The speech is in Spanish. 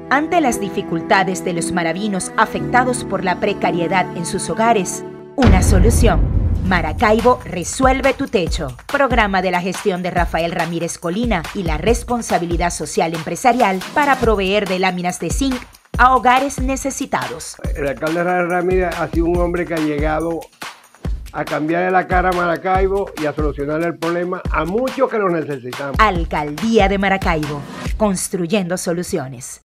Ante las dificultades de los maravinos afectados por la precariedad en sus hogares, una solución. Maracaibo resuelve tu techo. Programa de la gestión de Rafael Ramírez Colina y la responsabilidad social empresarial para proveer de láminas de zinc a hogares necesitados. El alcalde Rafael Ramírez ha sido un hombre que ha llegado a cambiarle la cara a Maracaibo y a solucionar el problema a muchos que lo necesitamos. Alcaldía de Maracaibo, construyendo soluciones.